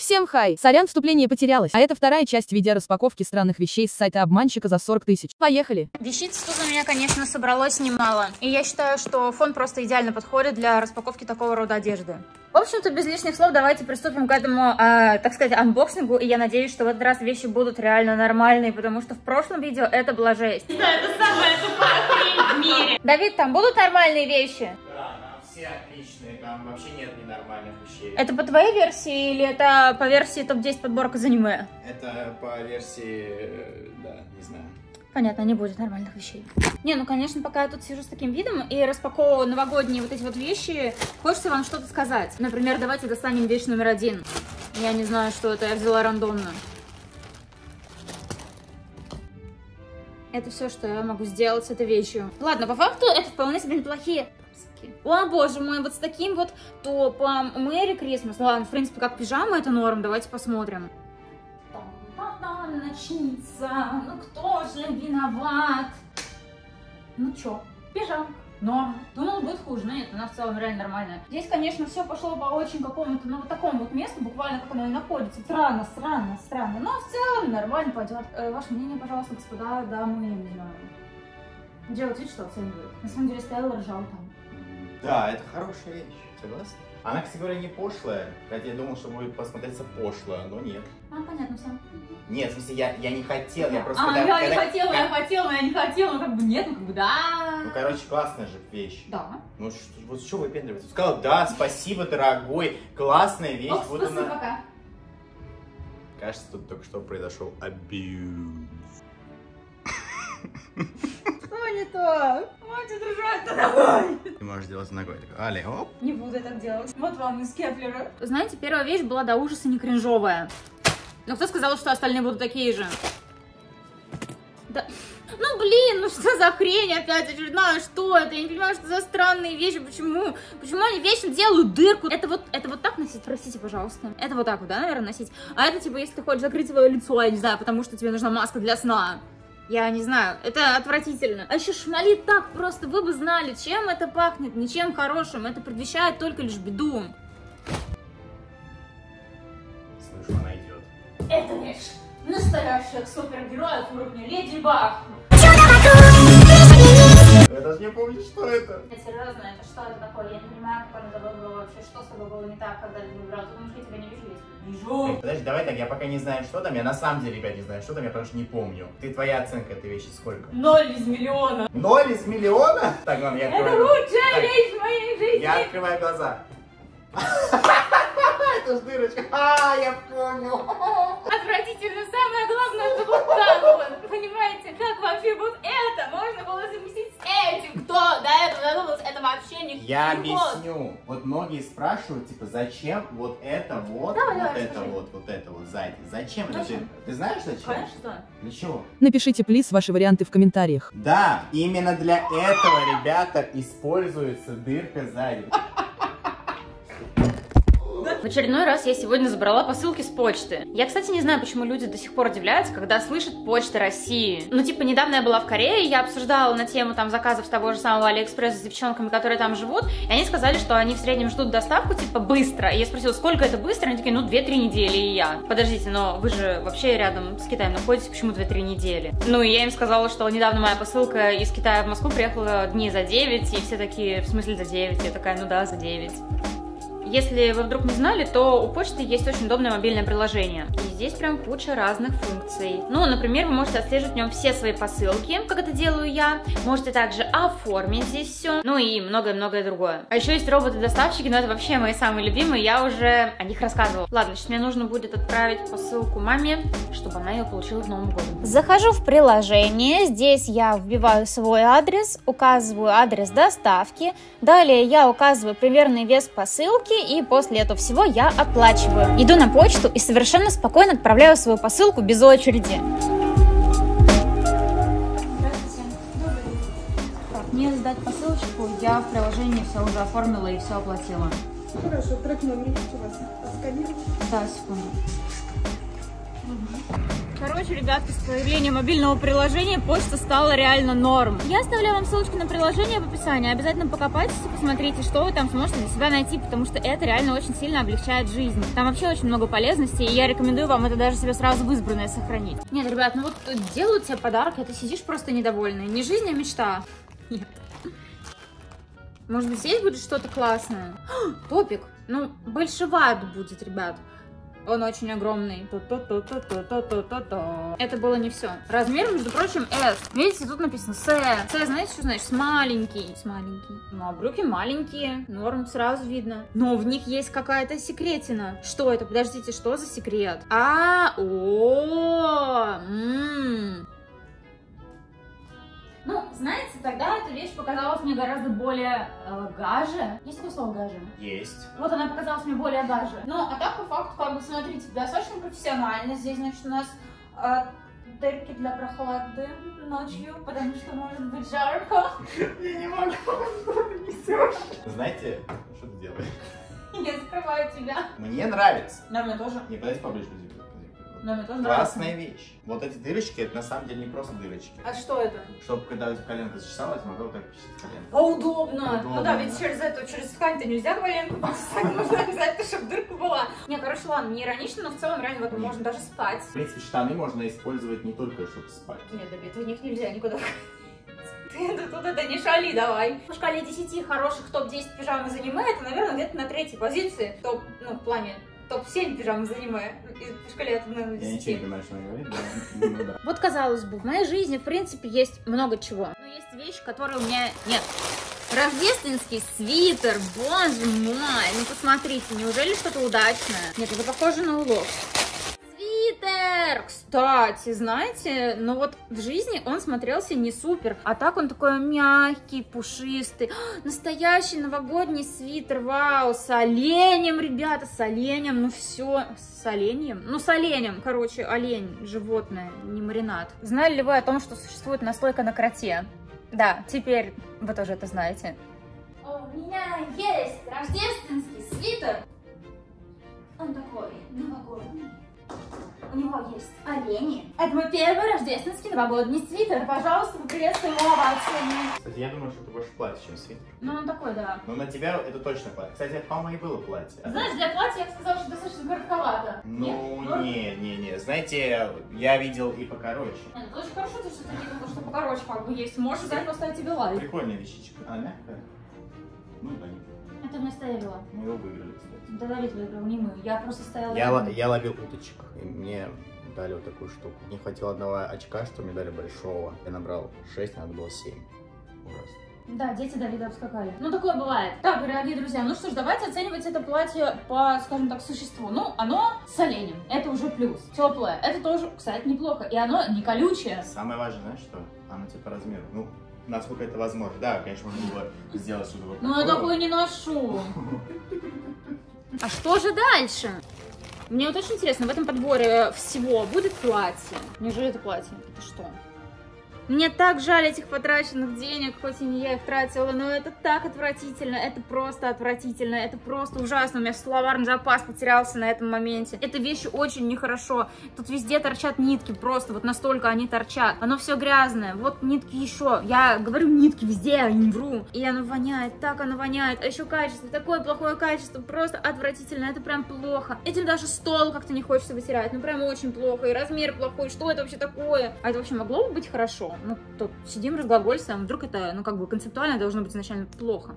Всем хай! Сорян, вступление потерялось. А это вторая часть видеораспаковки странных вещей с сайта обманщика за 40 000. Поехали! Вещиц тут у меня, конечно, собралось немало. И я считаю, что фон просто идеально подходит для распаковки такого рода одежды. В общем-то, без лишних слов, давайте приступим к этому, так сказать, анбоксингу. И я надеюсь, что в этот раз вещи будут реально нормальные, потому что в прошлом видео это была жесть. Да, это самая тупая хрень в мире. Давид, там будут нормальные вещи? Да, там все отличные, там вообще нет ненормальных вещей. Это по твоей версии или это по версии топ-10 подборка из аниме? Это по версии, да, не знаю. Понятно, не будет нормальных вещей. Не, ну, конечно, пока я тут сижу с таким видом и распаковываю новогодние вот эти вот вещи, хочется вам что-то сказать. Например, давайте достанем вещь номер 1. Я не знаю, что это, я взяла рандомно. Это все, что я могу сделать с этой вещью. Ладно, по факту это вполне себе неплохие. О, боже мой, вот с таким вот топом. Мэри Крисмас. Ладно, в принципе, как пижама это норм, давайте посмотрим. Начнется, ну кто же виноват? Ну чё, пижамка, норм. Думала, будет хуже, но нет, она в целом реально нормальная. Здесь, конечно, все пошло по очень какому-то, ну вот такому вот месту, буквально как оно и находится. Странно, но в целом нормально пойдет. Ваше мнение, пожалуйста, господа, дамы, я не знаю. Делать вид, что оценивает. На самом деле стоял и ржал там. Да, это хорошая вещь, согласна? Она, кстати говоря, не пошлая, хотя я думал, что будет посмотреться пошло, но нет. Понятно все. Нет, в смысле, я не хотел, я просто... Я хотела, но я не хотела, ну как бы нет, ну как бы да. Ну, короче, классная же вещь. Да. Ну, вот что выпендриваться? Сказал, да, спасибо, дорогой, классная вещь. Ох, вот спасибо, она... пока. Кажется, тут только что произошел абьюз. Что не то? Хватит держать-то, давай! Ты можешь делать ногой. Али, оп. Не буду так делать. Вот вам из Кеплера. Знаете, первая вещь была до ужаса не кринжовая. Но кто сказал, что остальные будут такие же? Да... Ну блин, ну что за хрень опять очередная, что это? Я не понимаю, что за странные вещи, почему? Почему они вечно делают дырку? Это вот так носить? Простите, пожалуйста. Это вот так вот, да, наверное, носить? А это типа, если ты хочешь закрыть свое лицо, я не знаю, потому что тебе нужна маска для сна. Я не знаю, это отвратительно. А еще шмалит так просто, вы бы знали, чем это пахнет, ничем хорошим. Это предвещает только лишь беду. Слышу, она идет. Это вещь настоящих супергероев уровня Леди Баг. Я даже не помню, что это. Серьезно, это что это такое? Я не понимаю, как оно выбрало вообще, что с тобой было не так, когда ты выбрал. Потому что я тебя не вижу, я тебя вижу. Подожди, давай так, я пока не знаю, что там. Я на самом деле, ребят, не знаю, что там, я потому что не помню. Твоя оценка этой вещи сколько? 0 из миллиона. 0 из миллиона? Так, ладно, я открываю. Это лучшая вещь в моей жизни. Я открываю глаза. Это ж дырочка. Я понял. Отвратительно. Самое главное, это вот так вот. Понимаете, как вообще вот это можно было заместить с этим? Кто до этого додумался? Это вообще не... Я объясню. Вот многие спрашивают, типа, зачем вот это вот, вот это вот сзади. Зачем это? Ты знаешь зачем? Конечно, да. Для чего? Напишите, плиз, ваши варианты в комментариях. Да, именно для этого, ребята, используется дырка сзади. В очередной раз я сегодня забрала посылки с почты. Я, кстати, не знаю, почему люди до сих пор удивляются, когда слышат «Почта России». Ну, типа, недавно я была в Корее, я обсуждала на тему там заказов с того же самого Алиэкспресса с девчонками, которые там живут, и они сказали, что они в среднем ждут доставку, типа, быстро. И я спросила, сколько это быстро? Они такие, ну, 2-3 недели, и я. Подождите, но вы же вообще рядом с Китаем находитесь, почему 2-3 недели? Ну, и я им сказала, что недавно моя посылка из Китая в Москву приехала дней за 9, и все такие, в смысле за 9? Я такая, ну да, за 9. Если вы вдруг не знали, то у почты есть очень удобное мобильное приложение. И здесь прям куча разных функций. Ну, например, вы можете отслеживать в нем все свои посылки, как это делаю я. Можете также оформить здесь все. Ну и многое-многое другое. А еще есть роботы-доставщики, но это вообще мои самые любимые. Я уже о них рассказывала. Ладно, сейчас мне нужно будет отправить посылку маме, чтобы она ее получила в Новом году. Захожу в приложение. Здесь я вбиваю свой адрес, указываю адрес доставки. Далее я указываю примерный вес посылки. И после этого всего я оплачиваю. Иду на почту и совершенно спокойно отправляю свою посылку без очереди. Здравствуйте. Добрый день. Так, мне сдать посылочку, я в приложении все уже оформила и все оплатила. Хорошо, трек номер у вас отсканировать. Да, секунду. Короче, короче, ребятки, с появлением мобильного приложения почта стала реально норм. Я оставляю вам ссылочку на приложение в описании. Обязательно покопайтесь и посмотрите, что вы там сможете для себя найти, потому что это реально очень сильно облегчает жизнь. Там вообще очень много полезностей, и я рекомендую вам это даже себе сразу в избранное сохранить. Нет, ребят, ну вот делают тебе подарок, а ты сидишь просто недовольный. Не жизнь, а мечта. Нет. Может быть, здесь будет что-то классное? Топик. Ну, большеват будет, ребят. Он очень огромный. Это было не все. Размер, между прочим, S. Видите, тут написано S. S, знаете, что значит? С маленький. С маленький. Ну, а брюки маленькие. Норм, сразу видно. Но в них есть какая-то секретина. Что это? Подождите, что за секрет? Ну, знаете, тогда эта вещь показалась мне гораздо более гаже. Есть такое слово гаже? Есть. Вот она показалась мне более гаже. Ну, а так, по факту, как бы, смотрите, достаточно профессионально. Здесь, значит, у нас дырки для прохлады ночью, потому что может быть жарко. Я не могу. Знаете, что ты делаешь? Я закрываю тебя. Мне нравится. Да, мне тоже. Не, подойди поближе. Да, мне тоже Классная вещь. Вот эти дырочки, это на самом деле не просто дырочки. А что это? Чтобы когда у тебя коленка зачесалась, могла вот так почесать коленку. А удобно. Удобно. Ну да, ведь через ткань-то нельзя коленку почесать, нужно обязательно, чтобы дырка была. Не, короче, ладно, не иронично, но в целом реально в этом можно даже спать. В принципе, штаны можно использовать не только, чтобы спать. Нет, да, в них нельзя никуда. Ты тут это не шали, давай. По шкале 10 хороших топ-10 пижам из аниме, это, наверное, где-то на 3-й позиции. Топ, ну, в плане топ-7 пижам из аниме. И по шкале это, наверное, 10. Я ничего не понимаю, что она говорит, да. Вот, казалось бы, в моей жизни, в принципе, есть много чего. Но есть вещи, которые у меня нет. Рождественский свитер, боже мой. Ну, посмотрите, неужели что-то удачное? Нет, это похоже на улов. Свитер! Кстати, знаете, ну вот в жизни он смотрелся не супер, а так он такой мягкий, пушистый. Настоящий новогодний свитер, вау, с оленем, ребята, с оленем, ну все, с оленем? Ну с оленем, короче, олень, животное, не маринад. Знали ли вы о том, что существует наслойка на кроте? Да, теперь вы тоже это знаете. У меня есть рождественский свитер. Он такой новогодний. У него есть олени. Это мой первый рождественский новогодний свитер. Пожалуйста, поприветствуем его овациями. Кстати, я думаю, что это больше платье, чем свитер. Ну, он такой, да. Но на тебя это точно платье. Кстати, это, по-моему, и было платье. Знаешь, для платья я бы сказала, что достаточно коротковато. Ну, не. Знаете, я видел и покороче. Нет, это очень хорошо, ты что-то не думал, что покороче как бы есть. Можешь взять, поставить тебе лайк. Прикольная вещичка. Она мягкая? Ну, да, не. Это вместо Эвила. Мы его выиграли, кстати. Да, Давид выиграл, не мы. Я просто стояла... Я ловил уточек, и мне дали вот такую штуку. Не хватило одного очка, что мне дали большого. Я набрал 6, надо было 7. Ужасно. Да, дети Давида обскакали. Ну, такое бывает. Так, дорогие друзья, ну что ж, давайте оценивать это платье по, скажем так, существу. Ну, оно с оленем. Это уже плюс. Теплое. Это тоже, кстати, неплохо. И оно не колючее. Самое важное, знаешь что? Оно тебе по размеру. Ну, насколько это возможно. Да, конечно, можно было сделать что-то вот такое. Ну, я такое не ношу. А что же дальше? Мне вот очень интересно, в этом подборе всего будет платье? Неужели это платье? Это что? Мне так жаль этих потраченных денег, хоть и не я их тратила, но это так отвратительно, это просто отвратительно, это просто ужасно. У меня словарный запас потерялся на этом моменте. Это вещи очень нехорошо. Тут везде торчат нитки, просто вот настолько они торчат. Оно все грязное, вот нитки еще. Я говорю нитки везде, я не вру. И оно воняет, так оно воняет. А еще качество, такое плохое качество, просто отвратительно, это прям плохо. Этим даже стол как-то не хочется вытирать, ну прям очень плохо. И размер плохой, что это вообще такое? А это вообще могло бы быть хорошо? Ну, тут сидим, разглагольствуем, вдруг это, ну, как бы концептуально должно быть изначально плохо.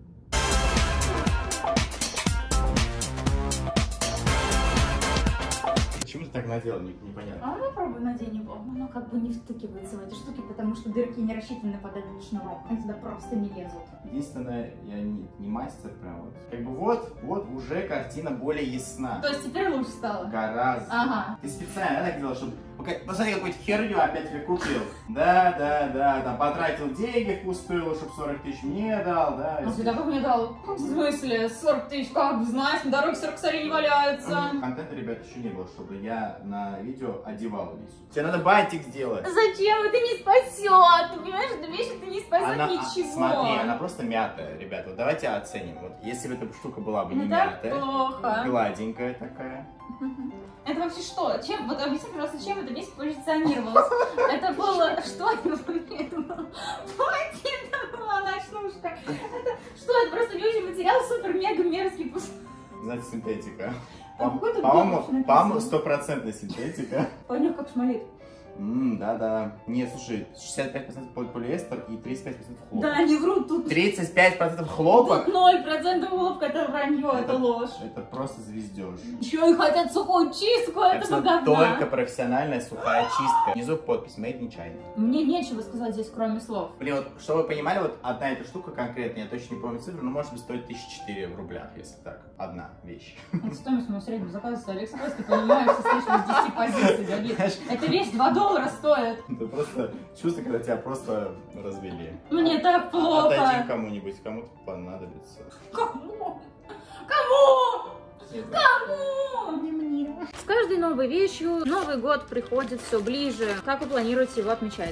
Почему ты так надела, непонятно. А ну попробуй надень его. Оно как бы не втыкивается в эти штуки, потому что дырки не рассчитаны под этот шнурок. Они туда просто не лезут. Единственное, я не мастер прям вот. Как бы вот уже картина более ясна. То есть теперь лучше стало? Гораздо. Ага. Ты специально так делал, чтобы... Посмотри, какую-то херню опять тебе купил. Да, там потратил деньги впустую, чтобы 40 тысяч мне дал, да. А ты такой мне дал? В смысле? 40 тысяч? Как знаешь, на дороге 40 косарей не валяются. Контента, ребят, еще не было, чтобы я на видео одевал Лису. Тебе надо бантик сделать. Зачем? Это не спасет. Ты понимаешь, эта вещь это не спасет ничего. Смотри, она просто мятая, ребят. Вот давайте оценим. Вот если бы эта штука была бы не мятая, плохо. гладенькая такая. Это вообще что? Чем? Вот объясни, пожалуйста, чем эта вещь позиционировалась? Это было... Что это было? Это была ночнушка. Это что? Это просто люди материал супер-мега мерзкий. Знаете, синтетика. какой-то По-моему, 100% синтетика. Понял, как шмалит. Да-да. Нет, слушай, 65% полиэстер и 35% хлопок. Да, они врут тут. 35% хлопок? Тут 0% хлопка, это вранье, это ложь. Это просто звездеж. Еще и хотят сухую чистку этого говна. Только профессиональная сухая чистка. Внизу подпись Made in China. Мне нечего сказать здесь, кроме слов. Блин, вот, чтобы вы понимали, вот одна эта штука конкретно, я точно не помню цифру, но может быть стоит 1004 в рублях, если так. Одна вещь. Это стоимость моего среднего заказа с Алиэкспресс, ты понимаешь, ты слышишь 10 позиций, Давид. Эта вещь $2 стоит. Это просто чувство, когда тебя просто развели. Мне так плохо. Отдадим кому-нибудь, кому-то понадобится. Кому? Кому? Кому? Не мне. С каждой новой вещью Новый год приходит все ближе. Как вы планируете его отмечать?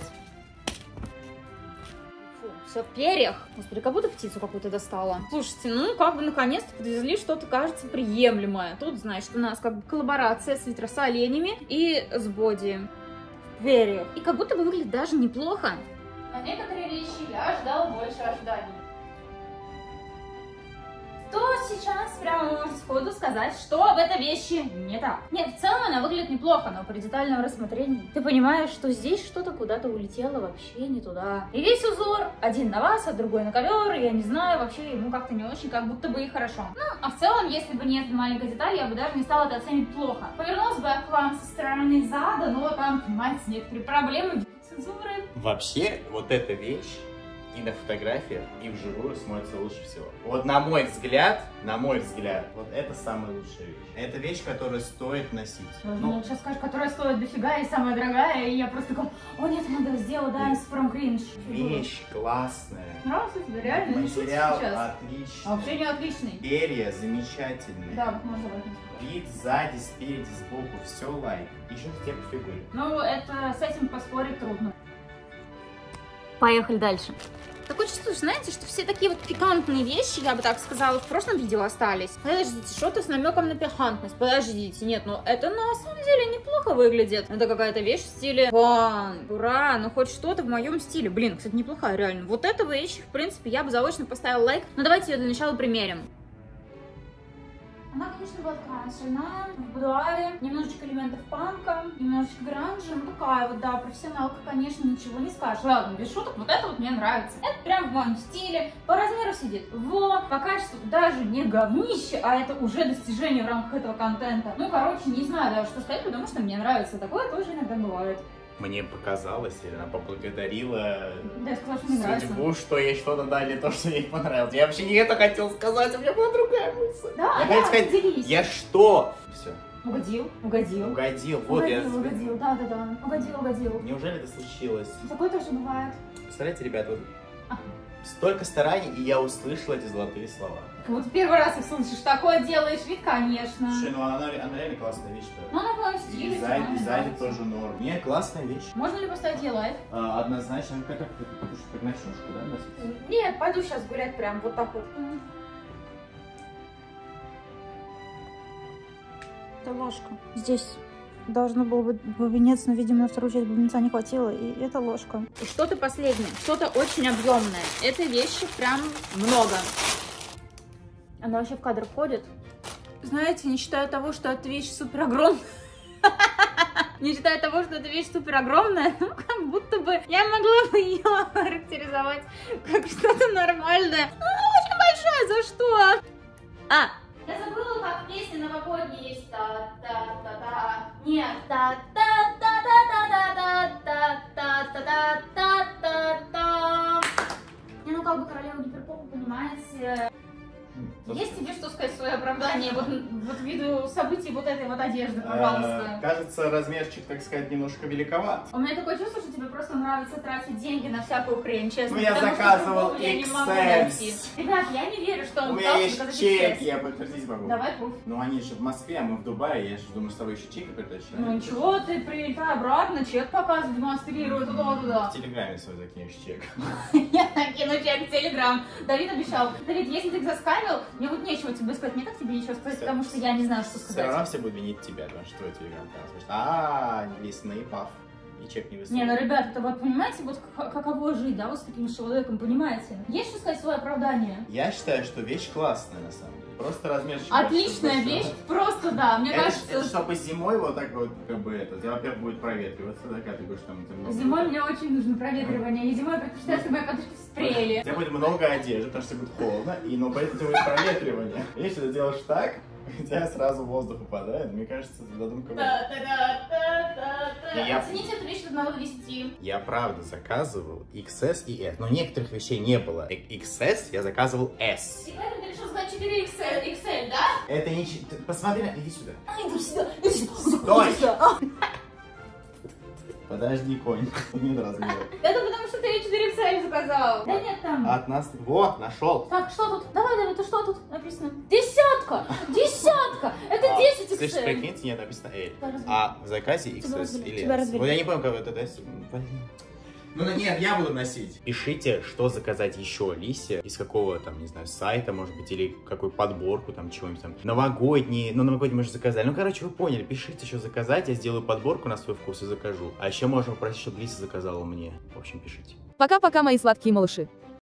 Фу, все в перьях. Господи, как будто птицу какую-то достала. Слушайте, ну как бы наконец-то подвезли что-то, кажется, приемлемое. Тут, значит, у нас как бы коллаборация свитера с оленями и с боди в перьях. И как будто бы выглядит даже неплохо. На некоторые вещи я ожидала больше ожиданий. То сейчас прямо можно сходу сказать, что в этой вещи не так. Нет, в целом она выглядит неплохо, но при детальном рассмотрении ты понимаешь, что здесь что-то куда-то улетело вообще не туда. И весь узор один на вас, а другой на ковер, я не знаю, вообще ему как-то не очень, как будто бы и хорошо. Ну, а в целом, если бы не эта маленькая деталь, я бы даже не стала это оценивать плохо. Повернулась бы к вам со стороны зада, но там, понимаете, некоторые проблемы цензуры. Вообще, вот эта вещь и на фотографиях, и вживую смотрится лучше всего. Вот на мой взгляд, вот это самая лучшая вещь. Это вещь, которую стоит носить. Ну, сейчас скажешь, которая стоит дофига и самая дорогая, и я просто такой, о нет, надо сделать Dance from Cringe. Вещь классная. Нравится тебе, реально? Материал сейчас. отличный. А вообще не отличный. Перья замечательные. Да, вот можно вот. Вид сзади, спереди, сбоку, все лайк. Еще тебе по фигуре. Ну, это с этим поспорить трудно. Поехали дальше. Такое чувство, знаете, что все такие вот пикантные вещи, я бы так сказала, в прошлом видео остались. Подождите, что-то с намеком на пикантность. Подождите, нет, ну это на самом деле неплохо выглядит. Это какая-то вещь в стиле ван, ура, ну хоть что-то в моем стиле. Блин, кстати, неплохая реально. Вот эта вещь, в принципе, я бы заочно поставила лайк. Но давайте ее для начала примерим. Она, конечно, была крашена в будуаре, немножечко элементов панка, немножечко гранжа, ну такая вот, да, профессионалка, конечно, ничего не скажешь. Ладно, без шуток, вот это вот мне нравится. Это прям в моем стиле, по размеру сидит во, по качеству даже не говнище, а это уже достижение в рамках этого контента. Ну, короче, не знаю даже, что сказать, потому что мне нравится. Такое тоже иногда бывает. Мне показалось, или она поблагодарила Да, я сказала, что мне нравится. судьбу, что ей что-то дали, то, что ей понравилось. Я вообще не это хотел сказать, у меня была другая мысль. Да, я хотел сказать, делись. я что? Все. Угодил. Вот я... Угодил, да. Угодил. Неужели это случилось? Такое тоже бывает. Представляете, ребята, вот столько стараний, и я услышал эти золотые слова. Вот первый раз их слышишь, такое делаешь вид, конечно. Слушай, ну она реально классная вещь. Ну она в моем стиле. И сзади тоже норм. Не, классная вещь. Можно ли поставить ей лайк? Однозначно, как ночнушку, да, носить? Нет, пойду сейчас гулять прям вот так вот. Это ложка. Здесь должно было быть бубенец, но, видимо, на вторую часть бубенца не хватило, и это ложка. И что-то последнее, что-то очень объемное. Этой вещи прям много. Она вообще в кадр входит. Знаете, не считая того, что эта вещь супер огромная. Не считая того, что эта вещь супер огромная, ну как будто бы я могла бы ее характеризовать как что-то нормальное. Ну, она очень большая, за что? Я забыла, как песня новогодняя есть. Та-та-та-та. Нет. Та-та-та-та-та-та-та-та-та-та-та. Ну, как бы королева гиперпопа, понимаете. Есть тебе что сказать в свое оправдание вот ввиду событий вот этой вот одежды, пожалуйста? Кажется, размерчик, так сказать, немножко великоват. У меня такое чувство, что тебе просто нравится тратить деньги на всякую хрень, честно. Ну, я потому заказывал что я не могу найти. XS. Ребят, я не верю, что он У меня пытался есть заказать чек, XS. я подтвердить могу. Давай пруф. Ну, они же в Москве, а мы в Дубае, я же думаю, с тобой еще чек притащили. Ну ничего, ты прилетай обратно, чек показывай, демонстрируй туда-туда. В Телеграме свой закинешь чек. Я накину чек в Телеграм. Давид обещал. Давид, если ты их заскамил, мне вот нечего тебе сказать. мне как тебе ничего сказать, потому что я не знаю, что Все равно сказать. все будут винить тебя, потому что твой телеграм-канал. Не лесные паф. И чек не высокий. Не, ну, ребята, это вот понимаете, вот каково жить, да, вот с таким человеком, понимаете? Есть что сказать свое оправдание? Я считаю, что вещь классная, на самом деле. Просто размер чуть Отличная больше. вещь, просто да, мне Это кажется... чтобы зимой вот так вот, как бы это, тебя, во-первых, будет проветриваться, такая, ты говоришь, там, много... Зимой мне очень нужно проветривание, и зимой я предпочитаю, чтобы мои подушки спрели. У тебя будет много одежды, потому что будет холодно, но поэтому тебе будет проветривание. Если ты делаешь так, у тебя сразу воздух упадает, мне кажется, задумка... Оцените эту вещь от 1 до 10. Я правда заказывал XS и S, но некоторых вещей не было. XS я заказывал S. И поэтому ты решил сказать 4XL, да? Это не... Посмотри, иди сюда. Иди сюда, иди сюда. Стой! Подожди, конь. Нет размера. Это потому что ты 4XL заказал. Да нет, там. От нас... Вот, нашел. Так, что тут? Давай, Давид, что тут написано? Десятка! Десятка! Это 10 Слышь, XL. прикиньте, нет, написано L. Да, разве- А в заказе XS развели, или тебя S. развели. Вот я не помню, как это S. Ну нет, я буду носить. Пишите, что заказать еще Лисе, из какого там, не знаю, сайта, может быть, или какую подборку там чего-нибудь там. Новогодний, ну новогодний мы же заказали. Ну короче, вы поняли, пишите, что заказать, я сделаю подборку на свой вкус и закажу. А еще можем попросить, чтобы Лиса заказала мне. В общем, пишите. Пока-пока, мои сладкие малыши.